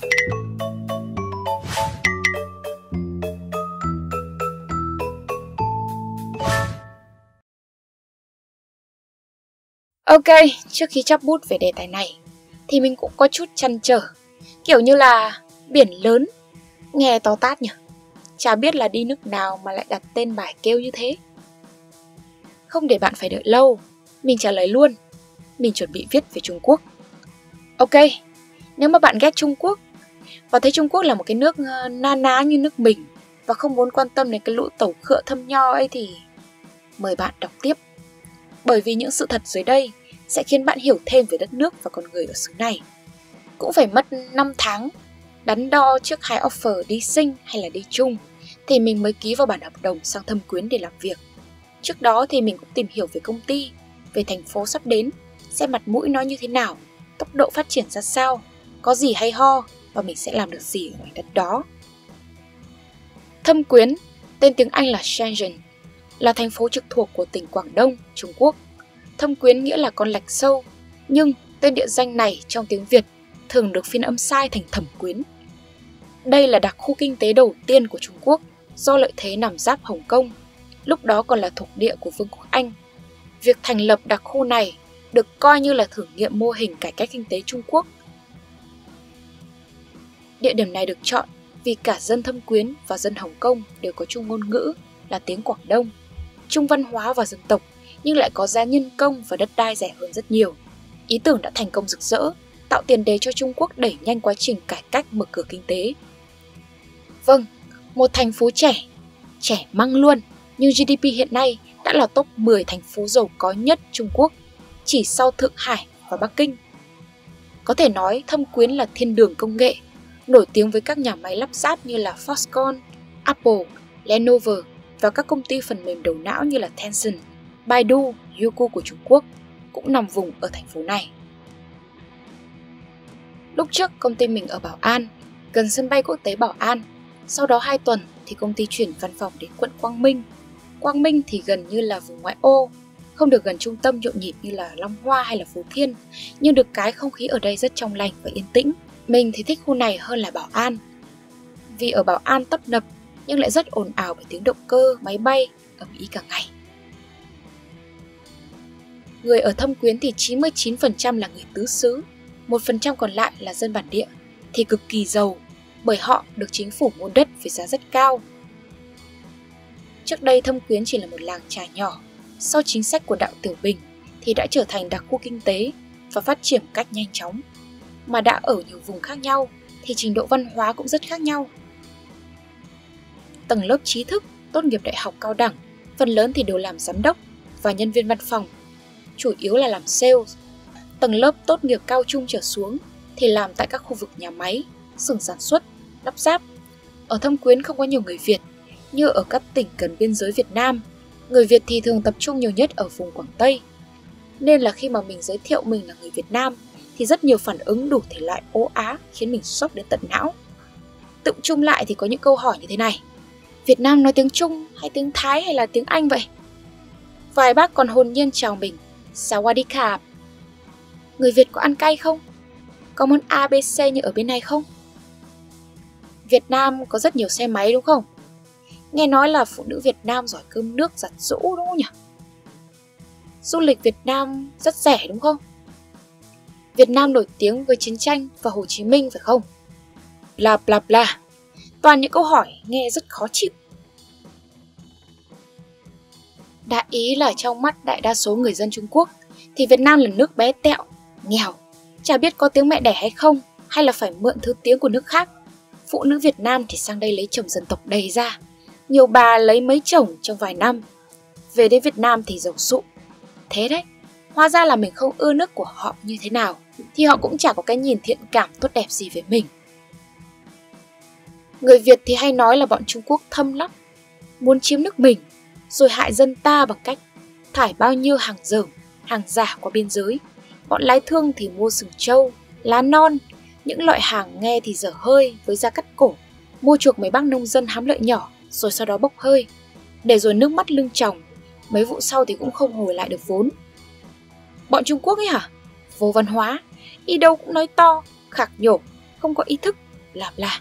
Ok, trước khi chắp bút về đề tài này thì mình cũng có chút trăn trở. Kiểu như là biển lớn, nghe to tát nhỉ. Chả biết là đi nước nào mà lại đặt tên bài kêu như thế. Không để bạn phải đợi lâu, mình trả lời luôn. Mình chuẩn bị viết về Trung Quốc. Ok, nếu mà bạn ghét Trung Quốc và thấy Trung Quốc là một cái nước na ná như nước mình và không muốn quan tâm đến cái lũ tẩu khựa thâm nho ấy thì mời bạn đọc tiếp. Bởi vì những sự thật dưới đây sẽ khiến bạn hiểu thêm về đất nước và con người ở xứ này. Cũng phải mất 5 tháng đắn đo trước hai offer đi Sinh hay là đi chung thì mình mới ký vào bản hợp đồng sang Thâm Quyến để làm việc. Trước đó thì mình cũng tìm hiểu về công ty, về thành phố sắp đến, xem mặt mũi nó như thế nào, tốc độ phát triển ra sao, có gì hay ho và mình sẽ làm được gì ở mảnh đất đó. Thâm Quyến, tên tiếng Anh là Shenzhen, là thành phố trực thuộc của tỉnh Quảng Đông, Trung Quốc. Thâm Quyến nghĩa là con lạch sâu, nhưng tên địa danh này trong tiếng Việt thường được phiên âm sai thành Thẩm Quyến. Đây là đặc khu kinh tế đầu tiên của Trung Quốc do lợi thế nằm giáp Hồng Kông, lúc đó còn là thuộc địa của Vương quốc Anh. Việc thành lập đặc khu này được coi như là thử nghiệm mô hình cải cách kinh tế Trung Quốc. Địa điểm này được chọn vì cả dân Thâm Quyến và dân Hồng Kông đều có chung ngôn ngữ là tiếng Quảng Đông, chung văn hóa và dân tộc nhưng lại có giá nhân công và đất đai rẻ hơn rất nhiều. Ý tưởng đã thành công rực rỡ, tạo tiền đề cho Trung Quốc đẩy nhanh quá trình cải cách mở cửa kinh tế. Vâng, một thành phố trẻ măng luôn, nhưng GDP hiện nay đã là top 10 thành phố giàu có nhất Trung Quốc, chỉ sau Thượng Hải và Bắc Kinh. Có thể nói Thâm Quyến là thiên đường công nghệ, nổi tiếng với các nhà máy lắp ráp như là Foxconn, Apple, Lenovo và các công ty phần mềm đầu não như là Tencent, Baidu, Youku của Trung Quốc cũng nằm vùng ở thành phố này. Lúc trước công ty mình ở Bảo An, gần sân bay quốc tế Bảo An. Sau đó 2 tuần thì công ty chuyển văn phòng đến quận Quang Minh. Quang Minh thì gần như là vùng ngoại ô, không được gần trung tâm nhộn nhịp như là Long Hoa hay là Phú Thiên, nhưng được cái không khí ở đây rất trong lành và yên tĩnh. Mình thì thích khu này hơn là Bảo An. Vì ở Bảo An tấp nập nhưng lại rất ồn ào bởi tiếng động cơ, máy bay, ầm ĩ cả ngày. Người ở Thâm Quyến thì 99% là người tứ xứ, 1% còn lại là dân bản địa thì cực kỳ giàu bởi họ được chính phủ mua đất với giá rất cao. Trước đây Thâm Quyến chỉ là một làng chài nhỏ, sau chính sách của Đạo Tiểu Bình thì đã trở thành đặc khu kinh tế và phát triển cách nhanh chóng. Mà đã ở nhiều vùng khác nhau thì trình độ văn hóa cũng rất khác nhau. Tầng lớp trí thức tốt nghiệp đại học cao đẳng, phần lớn thì đều làm giám đốc và nhân viên văn phòng, chủ yếu là làm sales. Tầng lớp tốt nghiệp cao trung trở xuống thì làm tại các khu vực nhà máy, xưởng sản xuất, lắp ráp. Ở Thâm Quyến không có nhiều người Việt, như ở các tỉnh gần biên giới Việt Nam. Người Việt thì thường tập trung nhiều nhất ở vùng Quảng Tây. Nên là khi mà mình giới thiệu mình là người Việt Nam thì rất nhiều phản ứng đủ thể loại ố á khiến mình sốc đến tận não. Tự chung lại thì có những câu hỏi như thế này: Việt Nam nói tiếng Trung hay tiếng Thái hay là tiếng Anh vậy? Vài bác còn hồn nhiên chào mình Sawadee. Người Việt có ăn cay không? Có món ABC như ở bên này không? Việt Nam có rất nhiều xe máy đúng không? Nghe nói là phụ nữ Việt Nam giỏi cơm nước giặt giũ đúng không nhỉ? Du lịch Việt Nam rất rẻ đúng không? Việt Nam nổi tiếng với chiến tranh và Hồ Chí Minh phải không? Bla bla bla. Toàn những câu hỏi nghe rất khó chịu. Đại ý là trong mắt đại đa số người dân Trung Quốc thì Việt Nam là nước bé tẹo, nghèo, chả biết có tiếng mẹ đẻ hay không, hay là phải mượn thứ tiếng của nước khác. Phụ nữ Việt Nam thì sang đây lấy chồng dân tộc đầy ra, nhiều bà lấy mấy chồng trong vài năm. Về đến Việt Nam thì giàu sụ. Thế đấy, hóa ra là mình không ưa nước của họ như thế nào thì họ cũng chả có cái nhìn thiện cảm tốt đẹp gì về mình. Người Việt thì hay nói là bọn Trung Quốc thâm lắm, muốn chiếm nước mình, rồi hại dân ta bằng cách thải bao nhiêu hàng dởm, hàng giả qua biên giới. Bọn lái thương thì mua sừng trâu, lá non, những loại hàng nghe thì dở hơi với giá cắt cổ, mua chuộc mấy bác nông dân hám lợi nhỏ rồi sau đó bốc hơi, để rồi nước mắt lưng tròng, mấy vụ sau thì cũng không hồi lại được vốn. Bọn Trung Quốc ấy hả? Vô văn hóa, đi đâu cũng nói to, khạc nhổ, không có ý thức, bla bla.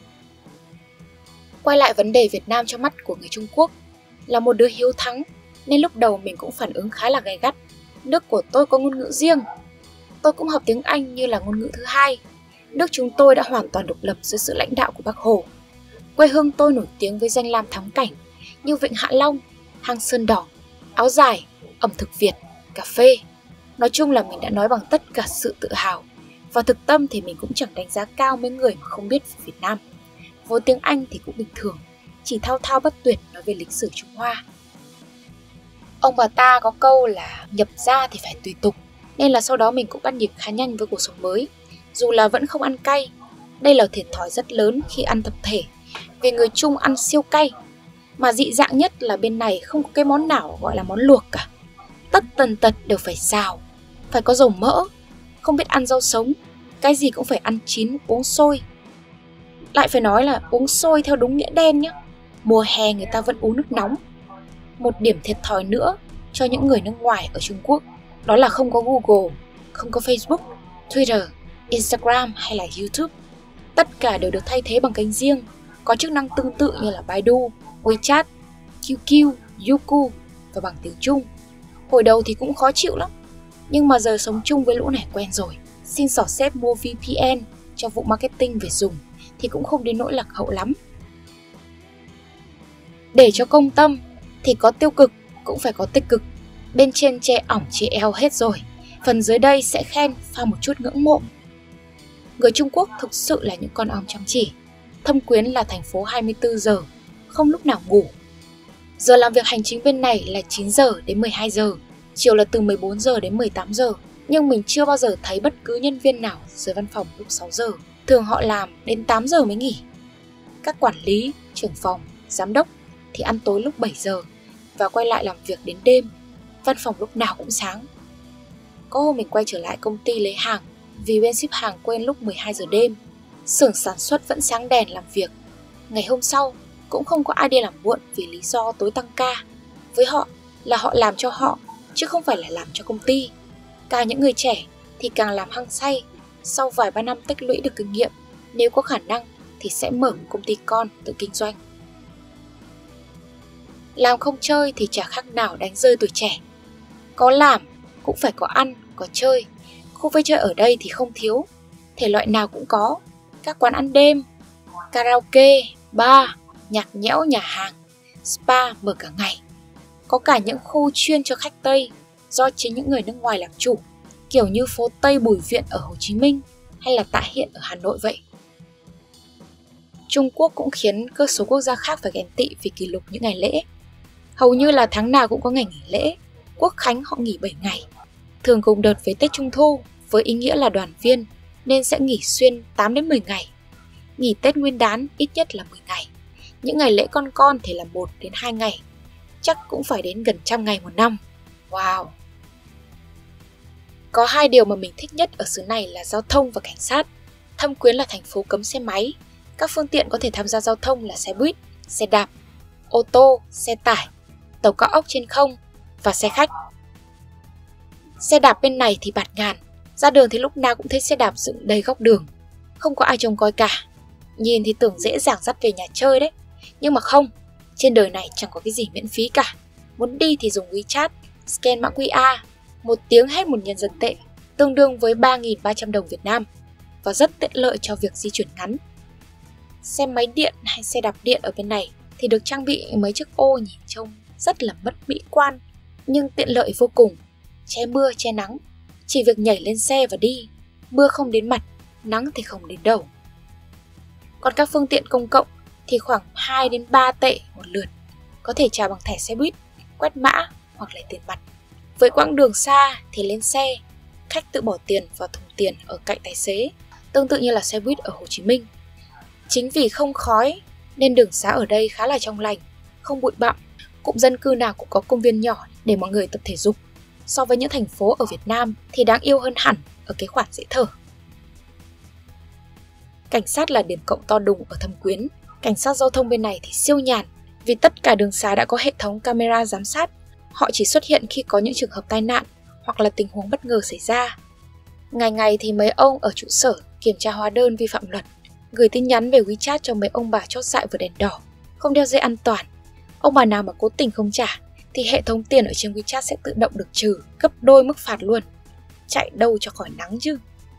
Quay lại vấn đề Việt Nam trong mắt của người Trung Quốc, là một đứa hiếu thắng nên lúc đầu mình cũng phản ứng khá là gay gắt. Nước của tôi có ngôn ngữ riêng. Tôi cũng học tiếng Anh như là ngôn ngữ thứ hai. Nước chúng tôi đã hoàn toàn độc lập dưới sự lãnh đạo của Bác Hồ. Quê hương tôi nổi tiếng với danh lam thắng cảnh như Vịnh Hạ Long, hang Sơn Đỏ, áo dài, ẩm thực Việt, cà phê. Nói chung là mình đã nói bằng tất cả sự tự hào. Và thực tâm thì mình cũng chẳng đánh giá cao mấy người mà không biết về Việt Nam. Với tiếng Anh thì cũng bình thường, chỉ thao thao bất tuyệt nói về lịch sử Trung Hoa. Ông bà ta có câu là nhập gia thì phải tùy tục, nên là sau đó mình cũng bắt nhịp khá nhanh với cuộc sống mới. Dù là vẫn không ăn cay, đây là thiệt thòi rất lớn khi ăn tập thể, vì người Trung ăn siêu cay. Mà dị dạng nhất là bên này không có cái món nào gọi là món luộc cả. Tất tần tật đều phải xào, phải có dầu mỡ, không biết ăn rau sống, cái gì cũng phải ăn chín, uống sôi. Lại phải nói là uống sôi theo đúng nghĩa đen nhé. Mùa hè người ta vẫn uống nước nóng. Một điểm thiệt thòi nữa cho những người nước ngoài ở Trung Quốc, đó là không có Google, không có Facebook, Twitter, Instagram hay là YouTube. Tất cả đều được thay thế bằng kênh riêng, có chức năng tương tự như là Baidu, WeChat, QQ, Youku và bằng tiếng Trung. Hồi đầu thì cũng khó chịu lắm, nhưng mà giờ sống chung với lũ này quen rồi. Xin xỏ xếp mua VPN cho vụ marketing về dùng thì cũng không đến nỗi lạc hậu lắm. Để cho công tâm thì có tiêu cực cũng phải có tích cực. Bên trên chê ỏng chê eo hết rồi, phần dưới đây sẽ khen pha một chút ngưỡng mộ. Người Trung Quốc thực sự là những con ong chăm chỉ. Thâm Quyến là thành phố 24 giờ, không lúc nào ngủ. Giờ làm việc hành chính bên này là 9 giờ đến 12 giờ, chiều là từ 14 giờ đến 18 giờ. Nhưng mình chưa bao giờ thấy bất cứ nhân viên nào rời văn phòng lúc 6 giờ. Thường họ làm đến 8 giờ mới nghỉ. Các quản lý, trưởng phòng, giám đốc thì ăn tối lúc 7 giờ và quay lại làm việc đến đêm. Văn phòng lúc nào cũng sáng. Có hôm mình quay trở lại công ty lấy hàng vì bên ship hàng quên lúc 12 giờ đêm. Xưởng sản xuất vẫn sáng đèn làm việc. Ngày hôm sau cũng không có ai đi làm muộn vì lý do tối tăng ca. Với họ là họ làm cho họ, chứ không phải là làm cho công ty. Càng những người trẻ thì càng làm hăng say. Sau vài ba năm tích lũy được kinh nghiệm, nếu có khả năng thì sẽ mở một công ty con tự kinh doanh. Làm không chơi thì chả khác nào đánh rơi tuổi trẻ. Có làm cũng phải có ăn, có chơi. Khu vui chơi ở đây thì không thiếu, thể loại nào cũng có. Các quán ăn đêm, karaoke, bar, nhạc nhẽo, nhà hàng, spa mở cả ngày. Có cả những khu chuyên cho khách Tây do chính những người nước ngoài làm chủ, kiểu như phố Tây Bùi Viện ở Hồ Chí Minh hay là Tạ Hiện ở Hà Nội vậy. Trung Quốc cũng khiến các số quốc gia khác phải ghen tị vì kỷ lục những ngày lễ. Hầu như là tháng nào cũng có ngày nghỉ lễ. Quốc khánh họ nghỉ 7 ngày, thường cùng đợt với Tết Trung Thu với ý nghĩa là đoàn viên nên sẽ nghỉ xuyên 8 đến 10 ngày. Nghỉ Tết Nguyên đán ít nhất là 10 ngày. Những ngày lễ con thì là 1 đến 2 ngày. Chắc cũng phải đến gần 100 ngày một năm. Wow! Có hai điều mà mình thích nhất ở xứ này là giao thông và cảnh sát. Thâm Quyến là thành phố cấm xe máy. Các phương tiện có thể tham gia giao thông là xe buýt, xe đạp, ô tô, xe tải, tàu cao ốc trên không và xe khách. Xe đạp bên này thì bạt ngàn, ra đường thì lúc nào cũng thấy xe đạp dựng đầy góc đường. Không có ai trông coi cả. Nhìn thì tưởng dễ dàng dắt về nhà chơi đấy. Nhưng mà không, trên đời này chẳng có cái gì miễn phí cả. Muốn đi thì dùng WeChat, scan mã QR, 1 tiếng hết 1 nhân dân tệ, tương đương với 3.300 đồng Việt Nam và rất tiện lợi cho việc di chuyển ngắn. Xe máy điện hay xe đạp điện ở bên này thì được trang bị mấy chiếc ô nhìn trông rất là mất mỹ quan, nhưng tiện lợi vô cùng, che mưa che nắng, chỉ việc nhảy lên xe và đi, mưa không đến mặt, nắng thì không đến đầu. Còn các phương tiện công cộng thì khoảng 2 đến 3 tệ một lượt, có thể trả bằng thẻ xe buýt, quét mã hoặc lấy tiền mặt. Với quãng đường xa thì lên xe, khách tự bỏ tiền vào thùng tiền ở cạnh tài xế, tương tự như là xe buýt ở Hồ Chí Minh. Chính vì không khói nên đường xá ở đây khá là trong lành, không bụi bặm, cụm dân cư nào cũng có công viên nhỏ để mọi người tập thể dục. So với những thành phố ở Việt Nam thì đáng yêu hơn hẳn ở cái khoản dễ thở. Cảnh sát là điểm cộng to đùng ở Thâm Quyến. Cảnh sát giao thông bên này thì siêu nhàn, vì tất cả đường xá đã có hệ thống camera giám sát. Họ chỉ xuất hiện khi có những trường hợp tai nạn hoặc là tình huống bất ngờ xảy ra. Ngày ngày thì mấy ông ở trụ sở kiểm tra hóa đơn vi phạm luật, gửi tin nhắn về WeChat cho mấy ông bà chót dại vượt đèn đỏ, không đeo dây an toàn. Ông bà nào mà cố tình không trả thì hệ thống tiền ở trên WeChat sẽ tự động được trừ gấp đôi mức phạt luôn. Chạy đâu cho khỏi nắng chứ.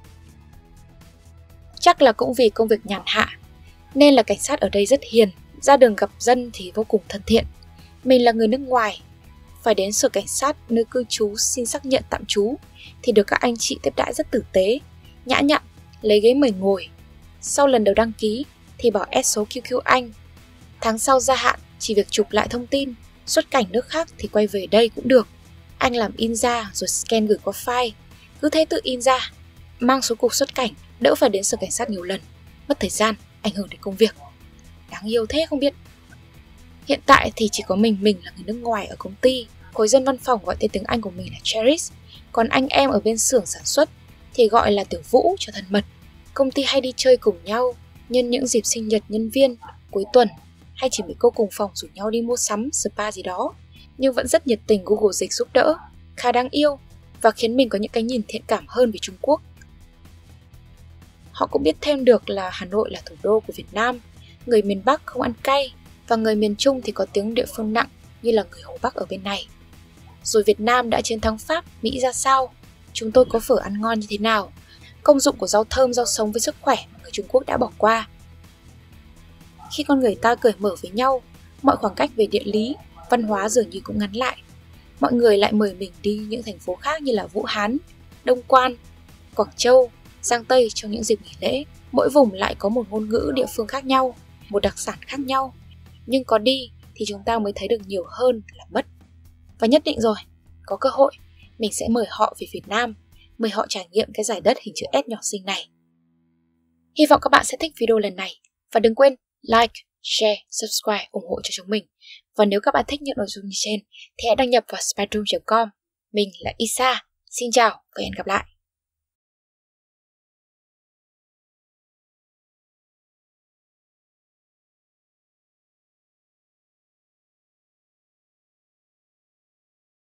Chắc là cũng vì công việc nhàn hạ nên là cảnh sát ở đây rất hiền, ra đường gặp dân thì vô cùng thân thiện. Mình là người nước ngoài, phải đến sở cảnh sát nơi cư trú xin xác nhận tạm trú thì được các anh chị tiếp đãi rất tử tế, nhã nhặn, lấy ghế mời ngồi. Sau lần đầu đăng ký thì bảo add số QQ Anh. Tháng sau gia hạn, chỉ việc chụp lại thông tin, xuất cảnh nước khác thì quay về đây cũng được. Anh làm in ra rồi scan gửi qua file, cứ thế tự in ra, mang số cục xuất cảnh, đỡ phải đến sở cảnh sát nhiều lần, mất thời gian, ảnh hưởng đến công việc. Đáng yêu thế không biết. Hiện tại thì chỉ có mình là người nước ngoài ở công ty, khối dân văn phòng gọi tên tiếng Anh của mình là Cherish, còn anh em ở bên xưởng sản xuất thì gọi là Tiểu Vũ cho thân mật. Công ty hay đi chơi cùng nhau, nhân những dịp sinh nhật nhân viên, cuối tuần, hay chỉ mấy cô cùng phòng rủ nhau đi mua sắm, spa gì đó, nhưng vẫn rất nhiệt tình Google Dịch giúp đỡ, khá đáng yêu và khiến mình có những cái nhìn thiện cảm hơn về Trung Quốc. Họ cũng biết thêm được là Hà Nội là thủ đô của Việt Nam, người miền Bắc không ăn cay và người miền Trung thì có tiếng địa phương nặng như là người Hồ Bắc ở bên này. Rồi Việt Nam đã chiến thắng Pháp, Mỹ ra sao? Chúng tôi có phở ăn ngon như thế nào? Công dụng của rau thơm, rau sống với sức khỏe mà người Trung Quốc đã bỏ qua. Khi con người ta cởi mở với nhau, mọi khoảng cách về địa lý, văn hóa dường như cũng ngắn lại. Mọi người lại mời mình đi những thành phố khác như là Vũ Hán, Đông Quan, Quảng Châu, Giang Tây trong những dịp nghỉ lễ. Mỗi vùng lại có một ngôn ngữ địa phương khác nhau, một đặc sản khác nhau. Nhưng có đi thì chúng ta mới thấy được nhiều hơn là mất. Và nhất định rồi, có cơ hội, mình sẽ mời họ về Việt Nam, mời họ trải nghiệm cái giải đất hình chữ S nhỏ xinh này. Hy vọng các bạn sẽ thích video lần này. Và đừng quên like, share, subscribe ủng hộ cho chúng mình. Và nếu các bạn thích những nội dung như trên thì hãy đăng nhập vào spyroom.com. Mình là Isa. Xin chào và hẹn gặp lại.